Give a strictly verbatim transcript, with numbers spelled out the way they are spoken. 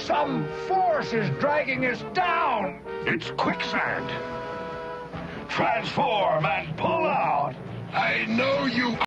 Some force is dragging us down. It's quicksand. Transform and pull out. I know you